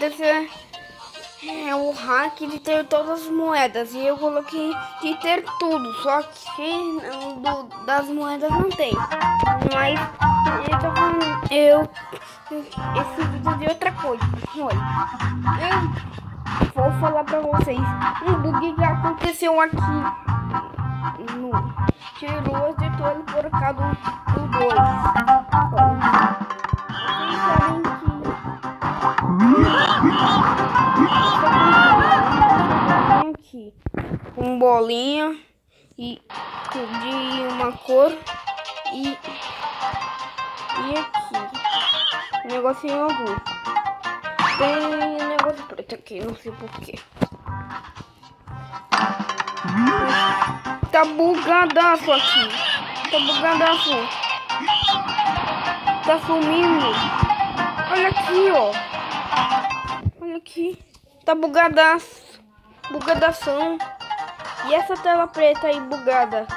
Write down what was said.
acontecer o hack de ter todas as moedas. E eu coloquei de ter tudo, só que das moedas não tem. Mas eu tô falando, esse vídeo de outra coisa. Olha, eu vou falar pra vocês um bug que aconteceu aqui no Tirou de todo por causa do 2. Olha, vocês sabem que com bolinha e de uma cor e aqui negocinho azul, tem negócio preto aqui, não sei porquê. Tá bugadaço aqui, tá bugadaço, tá sumindo. Olha aqui, ó, olha aqui, tá bugadaço, bugadação. E essa tela preta aí bugada?